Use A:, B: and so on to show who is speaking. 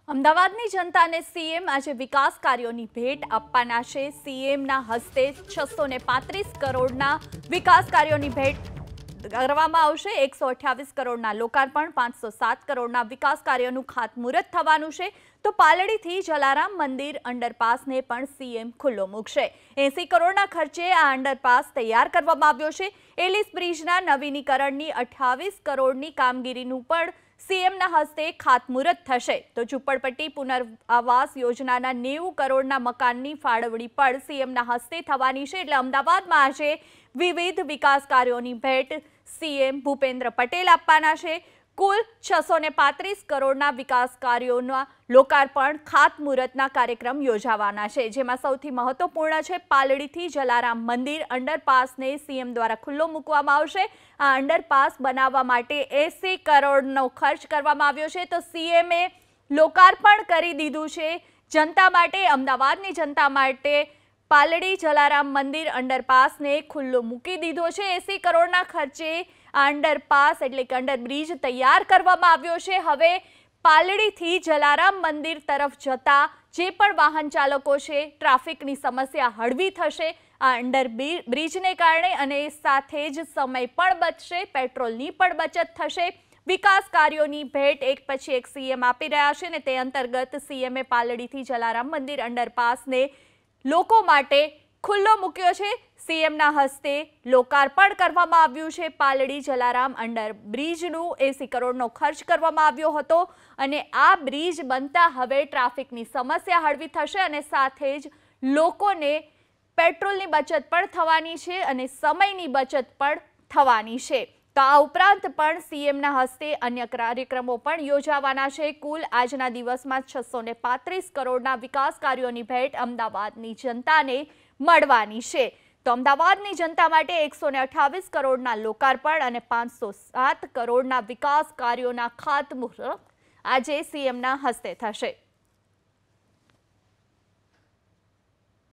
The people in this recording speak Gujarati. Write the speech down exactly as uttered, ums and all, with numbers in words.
A: અમદાવાદની જનતાને સીએમ આજે વિકાસ કાર્યોની ભેટ આપવાના છે। સીએમના હસ્તે છસો ને પાંત્રીસ કરોડના વિકાસ કાર્યોની ભેટ કરવામાં આવશે। એકસો અઠ્યાવીસ કરોડના લોકાર્પણ, પાંચસો સાત કરોડના વિકાસ કાર્યોનું ખાતમુહૂર્ત થવાનું છે। તો પાલડીથી જલારામ મંદિર અંડરપાસને પણ સીએમ ખુલ્લો મૂકશે। એસી કરોડના ખર્ચે આ અંડરપાસ તૈયાર કરવામાં આવ્યો છે। એલિસ બ્રિજના નવીનીકરણની અઠ્યાવીસ કરોડની કામગીરીનું પણ સીએમના હસ્તે ખાતમુહૂર્ત થશે। તો ઝૂંપડપટ્ટી પુનર્વાસ યોજનાના નેવું કરોડના મકાનની ફાળવણી પણ સીએમના હસ્તે થવાની છે। એટલે અમદાવાદમાં આજે વિવિધ વિકાસ કાર્યોની ભેટ સીએમ ભૂપેન્દ્ર પટેલ આપવાના છે। કુલ છસો ને પાંત્રીસ કરોડના વિકાસ કાર્યોના લોકાર્પણ ખાતમુહૂર્તના કાર્યક્રમ યોજાવાના છે, જેમાં સૌથી મહત્વપૂર્ણ છે પાલડીથી જલારામ મંદિર અંડરપાસને સીએમ દ્વારા ખુલ્લો મૂકવામાં આવશે। આ અંડરપાસ બનાવવા માટે એસી કરોડનો ખર્ચ કરવામાં આવ્યો છે। તો સીએમએ લોકાર્પણ કરી દીધું છે જનતા માટે, અમદાવાદની જનતા માટે પાલડી જલારામ મંદિર અંડરપાસને ખુલ્લો મૂકી દીધો છે। એસી કરોડના ખર્ચે અંડરપાસ એટલે કે અંડરબ્રિજ તૈયાર કરવામાં આવ્યો છે। હવે પાલડીથી જલારામ મંદિર તરફ જતા જે પણ વાહન ચાલકો છે ટ્રાફિકની સમસ્યા હળવી થશે આ અંડરબ્રિજને કારણે, અને સાથે જ સમય પણ બચશે, પેટ્રોલની પણ બચત થશે। વિકાસ કાર્યોની ભેટ એક પછી એક સીએમ આપી રહ્યા છે ને તે અંતર્ગત સીએમએ પાલડીથી જલારામ મંદિર અંડરપાસને લોકો માટે ખુલ્લો મૂક્યો છે। સીએમના હસ્તે લોકાર્પણ કરવામાં આવ્યું છે પાલડી જલારામ અંડર બ્રિજનું। એસી કરોડનો ખર્ચ કરવામાં આવ્યો હતો અને આ બ્રિજ બનતા હવે ટ્રાફિકની સમસ્યા હળવી થશે અને સાથે જ લોકોને પેટ્રોલની બચત પણ થવાની છે અને સમયની બચત પણ થવાની છે। તો આ ઉપરાંત પણ સીએમના હસ્તે અન્ય કાર્યક્રમો પણ યોજાવાના છે। કુલ આજના દિવસમાં છસો ને પાંત્રીસ કરોડના વિકાસ કાર્યોની ભેટ અમદાવાદની જનતાને મળવાની છે। તો અમદાવાદની જનતા માટે એકસો ને અઠ્યાવીસ કરોડના લોકાર્પણ અને પાંચસો સાત કરોડના વિકાસ કાર્યોના ખાતમુહૂર્ત આજે સીએમના હસ્તે થશે।